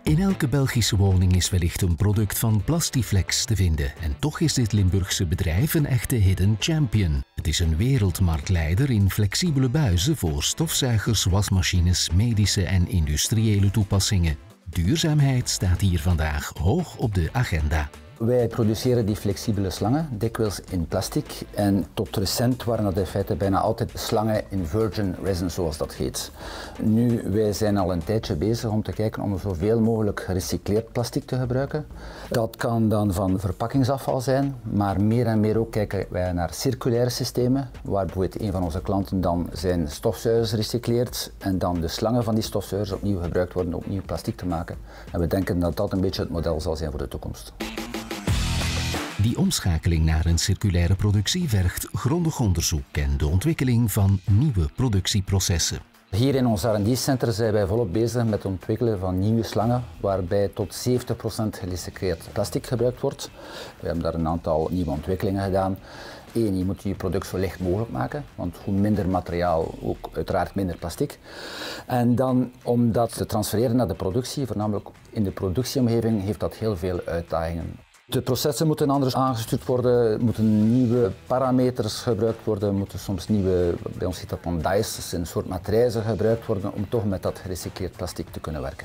In elke Belgische woning is wellicht een product van Plastiflex te vinden. En toch is dit Limburgse bedrijf een echte hidden champion. Het is een wereldmarktleider in flexibele buizen voor stofzuigers, wasmachines, medische en industriële toepassingen. Duurzaamheid staat hier vandaag hoog op de agenda. Wij produceren die flexibele slangen, dikwijls in plastic. En tot recent waren dat in feite bijna altijd slangen in virgin resin, zoals dat heet. Nu, wij zijn al een tijdje bezig om te kijken om zoveel mogelijk gerecycleerd plastic te gebruiken. Dat kan dan van verpakkingsafval zijn, maar meer en meer ook kijken wij naar circulaire systemen, waar bijvoorbeeld een van onze klanten dan zijn stofzuigers recycleert en dan de slangen van die stofzuigers opnieuw gebruikt worden om opnieuw plastic te maken. En we denken dat dat een beetje het model zal zijn voor de toekomst. Die omschakeling naar een circulaire productie vergt grondig onderzoek en de ontwikkeling van nieuwe productieprocessen. Hier in ons R&D-center zijn wij volop bezig met het ontwikkelen van nieuwe slangen, waarbij tot 70% gerecycleerd plastic gebruikt wordt. We hebben daar een aantal nieuwe ontwikkelingen gedaan. Eén, je moet je product zo licht mogelijk maken, want hoe minder materiaal, ook uiteraard minder plastic. En dan om dat te transfereren naar de productie, voornamelijk in de productieomgeving, heeft dat heel veel uitdagingen. De processen moeten anders aangestuurd worden, moeten nieuwe parameters gebruikt worden, moeten soms nieuwe, bij ons heet dat dan dies, een soort matrijzen gebruikt worden om toch met dat gerecycleerd plastic te kunnen werken.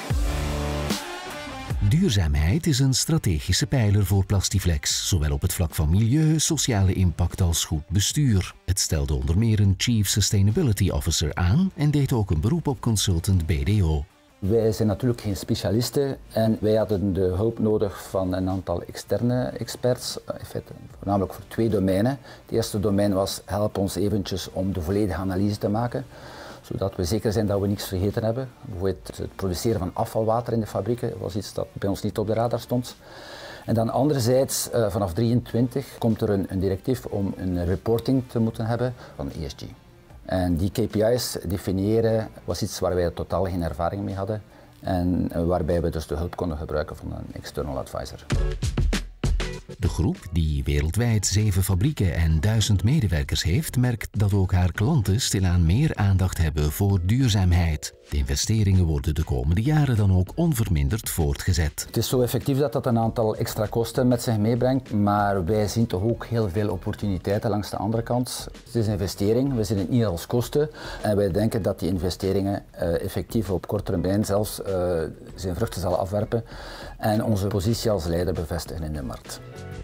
Duurzaamheid is een strategische pijler voor Plastiflex, zowel op het vlak van milieu, sociale impact als goed bestuur. Het stelde onder meer een Chief Sustainability Officer aan en deed ook een beroep op consultant BDO. Wij zijn natuurlijk geen specialisten en wij hadden de hulp nodig van een aantal externe experts, in feite, voornamelijk voor 2 domeinen. Het eerste domein was help ons eventjes om de volledige analyse te maken, zodat we zeker zijn dat we niets vergeten hebben. Bijvoorbeeld het produceren van afvalwater in de fabrieken was iets dat bij ons niet op de radar stond. En dan anderzijds, vanaf 2023 komt er een directief om een reporting te moeten hebben van ESG. En die KPI's definiëren was iets waar wij totaal geen ervaring mee hadden en waarbij we dus de hulp konden gebruiken van een external advisor. De groep, die wereldwijd 7 fabrieken en 1000 medewerkers heeft, merkt dat ook haar klanten stilaan meer aandacht hebben voor duurzaamheid. De investeringen worden de komende jaren dan ook onverminderd voortgezet. Het is zo effectief dat dat een aantal extra kosten met zich meebrengt, maar wij zien toch ook heel veel opportuniteiten langs de andere kant. Het is een investering, we zien het niet als kosten en wij denken dat die investeringen effectief op korte termijn zelfs zijn vruchten zal afwerpen en onze positie als leider bevestigen in de markt.